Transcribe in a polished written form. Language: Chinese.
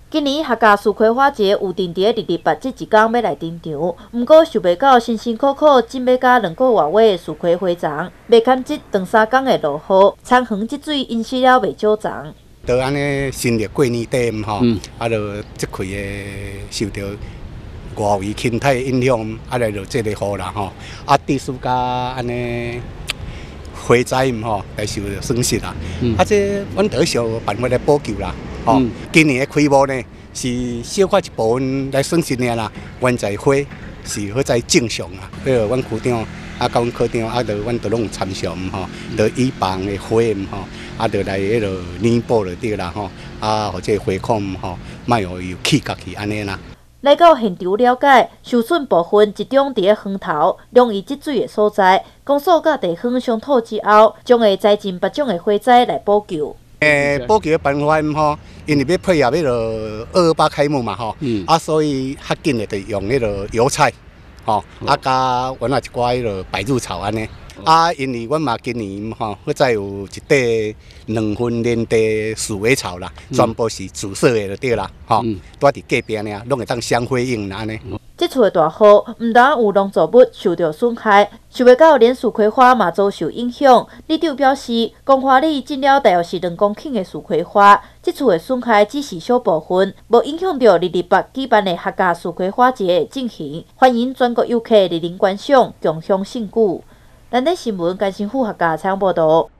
今年客家树葵花节有定伫228这一天要来登场，不过想袂到辛辛苦苦种要甲2个月尾的树葵花丛，未堪这长3天的落雨，田园积水淹死了袂少丛。 就安尼新历过年底吼，就即开的受到外围气体影响，来就即个雨啦吼，地势甲安尼花栽吼来受到损失啦。这阮得想办法来补救啦。今年的开幕呢是小可一部分来损失尔啦，原在花是好在正常啦。阮区长甲阮科长就阮都拢有参详吼，就以房的花吼，就来弥补就对啦吼，或者花况吼，莫有起角去安尼啦。 来到现场了解，受损部分集中伫园头容易积水的所在，公所甲地方商讨之后，将会栽种别种的花材来补救。 补救的办法吼，因为要配合228开幕嘛吼，所以较紧的就用油菜，吼，加原来一寡白入草安尼。因为阮嘛今年吼，搁再有一块2分连地鼠尾草啦，全部是紫色的就对啦，吼，住伫隔壁呢，拢会当相辉映安尼。 这次的大雨，唔但有农作物受到损害，想袂到连树葵花嘛遭受影响。里长表示，公花里种了大约是2公顷的树葵花，这次的损害只是小部分，无影响到228举办的客家树葵花节的进行。欢迎全国游客莅临观赏，共享盛举。咱的新闻，关心府客家采访报道。